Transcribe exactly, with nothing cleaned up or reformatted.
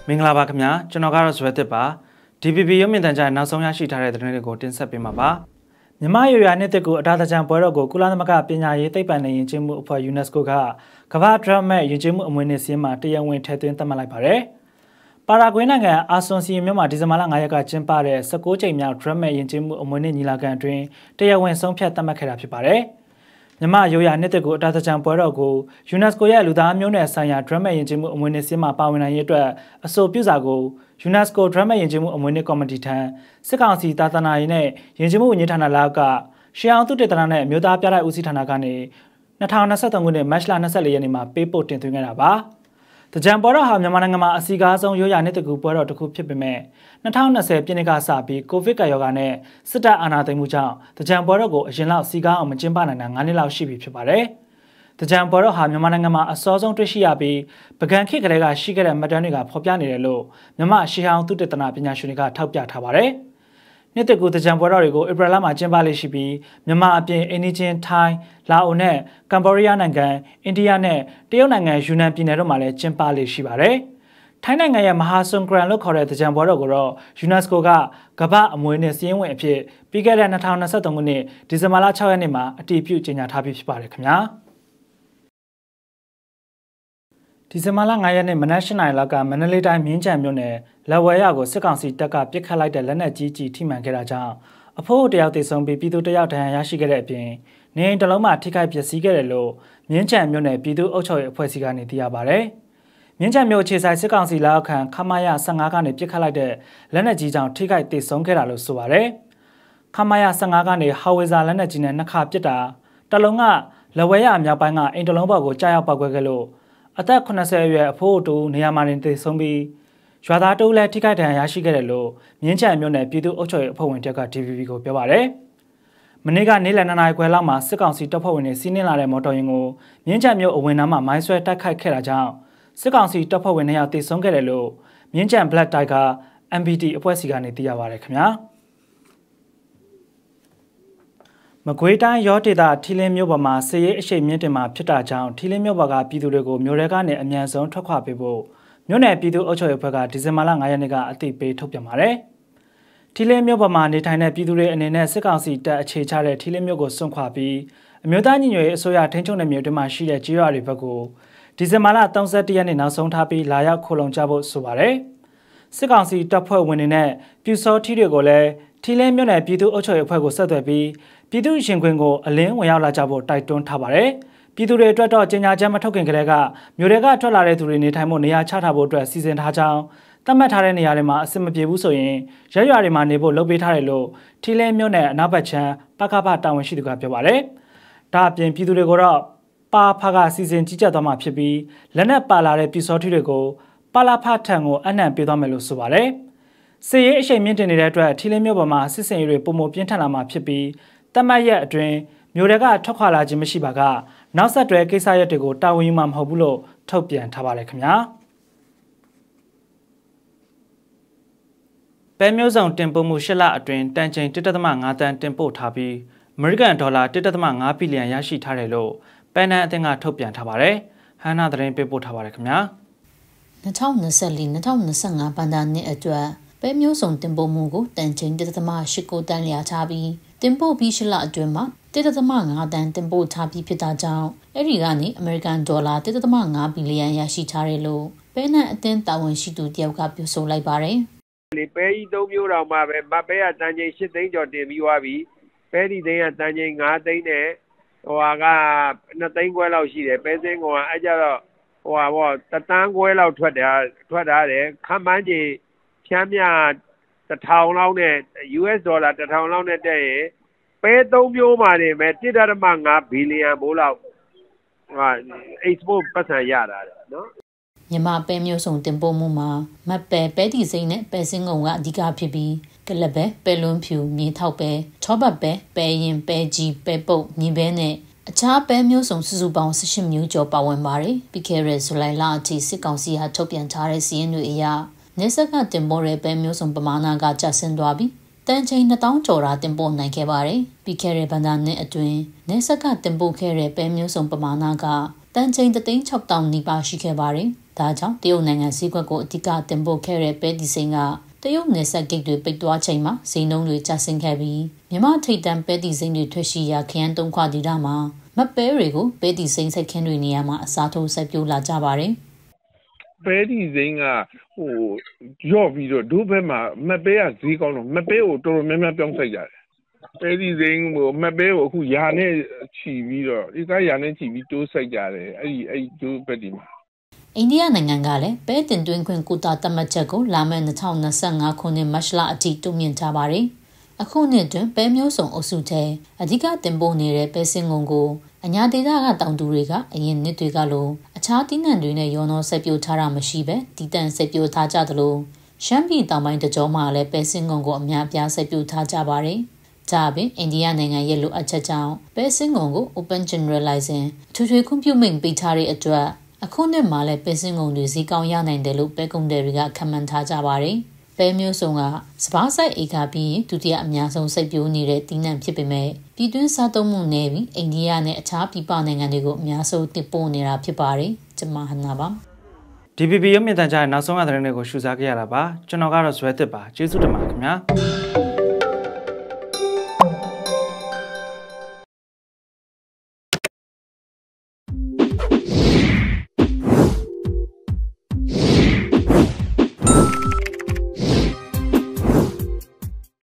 မင်္ဂလာပါခင်ဗျာကျွန်တော်ကတော့ဇွဲတစ်ပါ D P P ရုပ်မြင်သံကြားနောက်ဆုံးရရှိထားတဲ့သတင်းတွေကိုတင်ဆက်ပေးမှာပါမြန်မာရွာနှစ်သက်ကိုအတားတကြံပွဲတော်ကိုကုလသမဂ္ဂပညာရေးသိပ္ပံနဲ့ယဉ်ကျေးမှုအဖွဲ့ UNESCO ကကမ္ဘာ့ဒရက်မဲ့ယဉ်ကျေးမှုအမွေအနှစ်စာရင်းမှာတရားဝင်ထည့်သွင်းသတ်မှတ်လိုက်ပါတယ်ပါရာဂွေးနိုင်ငံအာဆွန်စီမြို့မှာဒီဇင်ဘာလ၅ရက်ကကျင်းပတဲ့၁၉ကြိမ်မြောက်ဒရက်မဲ့ယဉ်ကျေးမှုအမွေအနှစ်ညီလာခံအတွင်းတရားဝင်ဆုံးဖြတ်သတ်မှတ်ခဲ့တာဖြစ်ပါတယ်မြန်မာရိုးရာနှစ်သက်ကိုအတားတကြံပွဲတော်ကို UNESCO ရဲ့လူသားမျိုးနွယ်ဆိုင်ရာဒရက်မဲ့ယဉ်ကျေးမှုအမွေအနှစ်စာရင်းမှာပါဝင်နိုင်ရေးအတွက်အဆိုပြုစာကို UNESCO ဒရက်မဲ့ယဉ်ကျေးမှုအမွေအနှစ်ကော်မတီထံစစ်ကောင်စီတာသနာရေးနဲ့ယဉ်ကျေးမှုဝန်ကြီးဌာနလောက်ကရှေးအောင်သုတေသနနဲ့မြို့သားပြတိုက်ဦးစီးဌာနကနေ၂၀၂၃ခုနှစ်မတ်လ၂၄ရက်နေ့မှာပေးပို့တင်သွင်းခဲ့တာပါ။တကြံပွဲတော်ဟာမြန်မာနိုင်ငံမှာအစီအကားဆုံးရိုးရာနှစ်သက်ကူပွဲတော်တစ်ခုဖြစ်ပေမဲ့၂၀၂၀ပြည့်နှစ်ကစပြီးကိုဗစ်ကပ်ရောဂါနဲ့စစ်တပ်အာဏာသိမ်းမှုကြောင့်တကြံပွဲတော်ကိုအရင်လောက်စီကားအောင်မကျင်းပနိုင်တာ၅နှစ်လောက်ရှိပြီဖြစ်ပါတယ်။တကြံပွဲတော်ဟာမြန်မာနိုင်ငံမှာအစောဆုံးတွေ့ရှိရပြီးပကံခေတ်ကလေးကရှိခဲ့တဲ့မှတ်တမ်းတွေကဖော်ပြနေတယ်လို့မြန်မာရှေးဟောင်းသုတေသနပညာရှင်တွေကထောက်ပြထားပါတယ်။နှစ်သက်ကူတကြံပွဲတော်တွေကိုဧပြီလမှာကျင်းပလေ့ရှိပြီးမြန်မာအပြင်အိန္ဒိချင်းထိုင်းလာအိုနဲ့ကမ်ဘောဒီးယားနိုင်ငံအိန္ဒိယနဲ့တရုတ်နိုင်ငံယူနန်ပြည်နယ်တို့မှာလည်းကျင်းပလေ့ရှိပါတယ်။ထိုင်းနိုင်ငံရဲ့မဟာဆွန်ဂရန်လို့ခေါ်တဲ့တကြံပွဲတော်ကိုတော့ UNESCO ကကမ္ဘာ့အမွေအနှစ်စာရင်းဝင်အဖြစ်ပြီးခဲ့တဲ့၂၀၂၃ခုနှစ်ဒီဇင်ဘာလ၆ရက်နေ့မှာအတည်ပြုကြေညာထားပြီးဖြစ်ပါတယ်ခင်ဗျာ။ဒီဇင်ဘာလ၅ရက်နေ့မနက်၈နာရီလောက်ကမန္တလေးတိုင်းမြင်းခြံမြို့နယ်လက်ဝဲရကိုစစ်ကောင်စီတပ်ကပစ်ခတ်လိုက်တဲ့လက်နက်ကြီးကြီးထိမှန်ခဲ့တာကြောင့်အဖိုးတယောက်သေဆုံးပြီးပြည်သူတယောက်ဒဏ်ရာရရှိခဲ့တဲ့အပြင်နေအိမ်တစ်လုံးမှာထိခိုက်ပျက်စီးခဲ့တယ်လို့မြင်းခြံမြို့နယ်ပြည်သူ့အုပ်ချုပ်ရေးအဖွဲ့အစည်းကနေသိရပါဗျ။မြင်းခြံမြို့ခြေဆိုင်စစ်ကောင်စီလက်အောက်ခံခမာယာ၁၅ကနေပစ်ခတ်လိုက်တဲ့လက်နက်ကြီးကြောင့်ထိခိုက်သေဆုံးခဲ့တာလို့ဆိုပါဗျ။ခမာယာ၁၅ကနေဟာဝေဇာလက်နက်ကြီးနဲ့နှစ်ခါပစ်တာတစ်လုံးကလက်ဝဲရမြောက်ပိုင်းကအိမ်တစ်လုံးပေါ်ကိုကြားရောက်ပောက်ကွဲခဲ့လို့အသက်၈၀အရွယ်အဖိုးတူနေရာမှာနေသေဆုံးပြီးရွာသားတိုးလည်းထိခိုက်ဒဏ်ရာရရှိခဲ့တယ်လို့မြင်းချံမြို့နယ်ပြည်သူ့အုပ်ချုပ်ရေးအဖွဲ့ဝင်တက်က D V B ကိုပြောပါတယ်။မနေ့ကနေ့လယ်၂နာရီခွဲလောက်မှာစစ်ကောင်စီတပ်ဖွဲ့ဝင်တွေစီးနင်းလာတဲ့မော်တော်ယာဉ်ကိုမြင်းချံမြို့အဝင်နားမှာမိုင်းဆွဲတိုက်ခိုက်ခဲ့တာကြောင့်စစ်ကောင်စီတပ်ဖွဲ့ဝင်တွေဟာသေဆုံးခဲ့တယ်လို့မြင်းချံ Black Tiger M B T အဖွဲ့စီကနေသိရပါတယ်ခင်ဗျာ။မကွေးတိုင်းရောဒေသထီလင်းမြို့ပေါ်မှာစစ်ရေးအရှိန်မြင့်တင်မှာဖြစ်တာကြောင့်ထီလင်းမြို့ပေါ်ကပြည်သူတွေကိုမြို့ထဲကနေအမြန်ဆုံးထွက်ခွာပေးဖို့မြို့နယ်ပြည်သူ့အုပ်ချုပ်ရေးအဖွဲ့ကဒီဇင်ဘာလ၅ရက်နေ့ကအသိပေးထုတ်ပြန်ပါတယ်။ထီလင်းမြို့ပေါ်မှာနေထိုင်တဲ့ပြည်သူတွေအနေနဲ့စစ်ကောင်စီတပ်အခြေချတဲ့ထီလင်းမြို့ကိုစွန့်ခွာပြီးအမျိုးသားညီညွတ်ရေးအစိုးရထိန်းချုပ်တဲ့မြို့တွေမှာရှိတဲ့ကြေးရွာတွေဘက်ကိုဒီဇင်ဘာလ၃၁ရက်နေ့နောက်ဆုံးထားပြီးလာရောက်ခိုလုံကြဖို့ဆိုပါတယ်။စစ်ကောင်စီတပ်ဖွဲ့ဝင်တွေနဲ့ပြူစောထီတွေကိုလည်းထီလင်းမြို့နယ်ပြည်သူ့အုပ်ချုပ်ရေးအဖွဲ့ကိုဆက်သွယ်ပြီးပြည်သူ့ရှင်ခွင်ကိုအလင်းဝင်ရောက်လာကြဖို့တိုက်တွန်းထားပါတယ်။ပြည်သူတွေအတွက်တော့ကြေညာချက်မထုတ်ခင်ကတည်းကမြို့တွေကထွက်လာတဲ့သူတွေနေထိုင်ဖို့နေရာချထားဖို့အတွက်စီစဉ်ထားကြောင်းသတ်မှတ်ထားတဲ့နေရာတွေမှာအဆင်မပြေဘူးဆိုရင်ရက်ရွာတွေမှာနေဖို့လုပ်ပေးထားတယ်လို့ထီလင်းမြို့နယ်အနောက်ဘက်ခြမ်းပကဖတာဝန်ရှိသူကပြောပါတယ်။ဒါအပြင်ပြည်သူတွေကိုတော့ပါဖကစီစဉ်ကြီးကြပ်သွားမှာဖြစ်ပြီးလက်နက်ပါလာတဲ့ပြည်စောထီတွေကိုပါလာဖထံကိုအနှံ့ပေးသွားမယ်လို့ဆိုပါတယ်။စစ်ရေးအရှိန်မြင့်တင်နေတဲ့အတွက်ထီလင်းမြို့ပေါ်မှာစစ်စင်ရေးတွေပုံမပြင်းထန်လာမှာဖြစ်ပြီးတမတ်ရက်အတွင်းမြို့တွေကထွက်ခွာလာခြင်းမရှိပါကနောက်ဆက်တွဲကိစ္စရပ်တွေကိုတာဝန်ယူမှာမဟုတ်ဘူးလို့ထုတ်ပြန်ထားပါတယ်ခင်ဗျာပဲမျိုးစုံတင်ပို့မှုရှစ်လအတွင်းတန်ချိန်တစ်ဒသမငါးတန်းတင်ပို့ထားပြီးအမေရိကန်ဒေါ်လာတစ်ဒသမငါးဘီလီယံရရှိထားတယ်လို့ပန်နန်အသင်းကထုတ်ပြန်ထားပါတယ်ဟန်နာသတင်းပေးပို့ထားပါတယ်ခင်ဗျာ၂၀၂၄-၂၀၂၅ဘဏ္ဍာနှစ်အတွက်ပဲမျိုးစုံတင်ပို့မှုကိုတန်ချိန်တစ်ဒသမရှစ်ကိုတန်းလျာထားပြီးတင်ပို့ပြီးရှစ်လအတွင်းမှာတစ်ဒသမငါးတန်းတင်ပို့ထားပြီးဖြစ်တာကြောင့်အဲ့ဒီကနေအမေရိကန်ဒေါ်လာတစ်ဒသမငါးဘီလီယံရရှိထားတယ်လို့ပဲနန်အသင်းတာဝန်ရှိသူတယောက်ကပြောဆိုလိုက်ပါတယ်။လေပဲကြီးသုံးမျိုးတောင်မှပဲမပဲကတန်ချိန်ရှစ်သိန်းကျော်တင်ပြီးသွားပြီ။ပဲဒီသိန်းကတန်ချိန်ငါးသိန်းနဲ့ဟိုဟာကနှစ်သိန်းခွဲလောက်ရှိတယ်။ပဲစင်းကောင်ကအဲ့ကြတော့ဟိုဟာပေါ့တသန်းခွဲလောက်ထွက်တယ်ထွက်ထားတယ်။ခန့်မှန်းခြေဖြန်းမြတစ်ထောင်လောက်နဲ့ U S ဒေါ်လာတစ်ထောင်လောက်နဲ့တက်ရင်ပဲသုံးမျိုးမှာနေမဲ့တစ်ဒသမငါးဘီလီယံဘိုးလောက်ဟာ export ပတ်စံရတာနော်မြန်မာပဲမျိုးစုံတင်ပို့မှုမှာမတ်ပဲပဲတီစိမ့်နဲ့ပဲစင်းငုံကအဓိကဖြစ်ပြီးကလပဲပဲလွန်းဖြူမြေထောက်ပဲချောပတ်ပဲပဲရင်ပဲကြီးပဲပုတ်မြေပဲနဲ့အခြားပဲမျိုးစုံစုစုပေါင်း၁၈မျိုးကျော်ပါဝင်ပါတယ်ပြီးခဲ့တဲ့ဇူလိုင်လအထိစစ်ကောင်စီဟာထုတ်ပြန်ထားတဲ့စီးရင်တွေအရနေဆက်ကတင်ပို့တဲ့ပဲမျိုးစုံပမာဏကကျဆင်းသွားပြီးတန်ချိန်နှစ်သောင်းကျော်တာတင်ပို့နိုင်ခဲ့ပါတယ်။ပြီးခဲ့တဲ့ဘဏ္ဍာနှစ်အတွင်းနေဆက်ကတင်ပို့ခဲ့တဲ့ပဲမျိုးစုံပမာဏကတန်ချိန်တသိန်း၆တောင်နီးပါးရှိခဲ့ပါတယ်။ဒါကြောင့်တရုတ်နိုင်ငံဈေးကွက်ကိုအဓိကတင်ပို့ခဲ့တဲ့ပဲတီစိမ်းကတရုတ်နယ်စပ်ဂိတ်တွေပိတ်သွားချိန်မှာဈေးနှုန်းတွေကျဆင်းခဲ့ပြီးမြန်မာထိပ်တန်းပဲတီစိမ်းတွေထွက်ရှိရာခရမ်းသုံးခွဒေသမှာမပဲတွေကိုပဲတီစိမ်းစိုက်ခင်းတွေနေရာမှာအစားထိုးစိုက်ပျိုးလာကြပါတယ်။ပဲတီစိမ်းကဟိုရော့ပြီးတော့ဒုဘက်မှာမပဲကဈေးကောင်းတော့မပဲကိုတော်တော်များများပြောင်းစိုက်ကြတယ်။ပဲတီစိမ်းကိုမပဲကိုအခုယာနဲ့ချီပြီးတော့ဒီကယာနဲ့ချီပြီးတိုးစိုက်ကြတယ်။အဲ့ဒီအဲ့ဒီဒုဘက်ဒီမှာအိန္ဒိယနိုင်ငံကလည်းပဲတင်သွင်းခွင့်ကိုတာသတ်မှတ်ချက်ကိုလာမယ့်၂၀၂၅ခုနှစ်မတ်လအထိတိုးမြှင့်ထားပါတယ်။အခုနှစ်တွင်ပဲမျိုးစုံအုပ်စုထဲအဓိကတင်ပို့နေတဲ့ပဲစင်ငုံကိုအညာဒေသကတောင်သူတွေကအရင်နှစ်တွေကလိုအခြားသီးနှံတွေနဲ့ရောနှောဆက်ပြိုထားတာမရှိပဲတည်တံ့ဆက်ပြိုထားကြသလိုရှမ်းပြည်တောင်ပိုင်းတကြောမှာလည်းပဲစင်ငုံကိုအများပြားဆက်ပြိုထားကြပါတယ်။ဒါအပြင်အိန္ဒိယနိုင်ငံရဲ့လိုအပ်ချက်ကြောင့်ပဲစင်ငုံကို Open Generalizing အထူးထွေခွင့်ပြုမိန့်ပေးထားတဲ့အတွက်အခုနှစ်မှာလည်းပဲစင်ငုံတွေဈေးကောင်းရနိုင်တယ်လို့ပဲကုန်တယ်တွေကခန့်မှန်းထားကြပါတယ်။ပဲမျိုးစုံကစပါးစိုက်ဧကပြီးဒုတိယအများဆုံးစိုက်ပျိုးနေတဲ့တီးနှံဖြစ်ပေမဲ့ပြည်တွင်းစားသုံးမှုနဲ့ပြီးအိန္ဒိယနဲ့အခြားပြည်ပနိုင်ငံတွေကိုအများဆုံးတင်ပို့နေတာဖြစ်ပါတယ်။ကျွန်မဟန်နာပါ။ ဒီ ဘီ ဘီ ရုပ်မြင်သံကြားရဲ့နောက်ဆုံးရသတင်းတွေကိုရှုစားခဲ့ရတာပါ။ကျွန်တော်ကတော့ဇွဲသစ်ပါ။ကျေးဇူးတင်ပါတယ်ခင်ဗျာ။